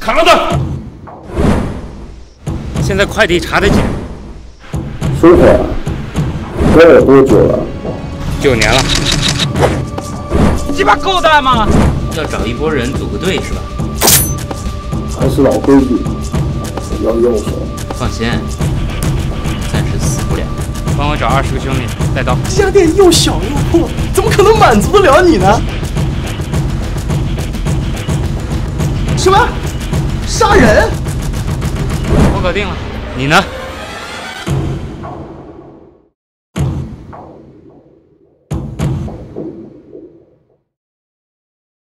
砍了他！现在快递查得紧。 说话，跟了多久了 ？9年了。鸡巴够大吗？ 要找一拨人组个队是吧？ 还是老规矩，要用手。 放心，暂时死不了。 帮我找20个兄弟，带刀。 这家店又小又破，怎么可能满足得了你呢？什么？杀人？ 我搞定了，你呢？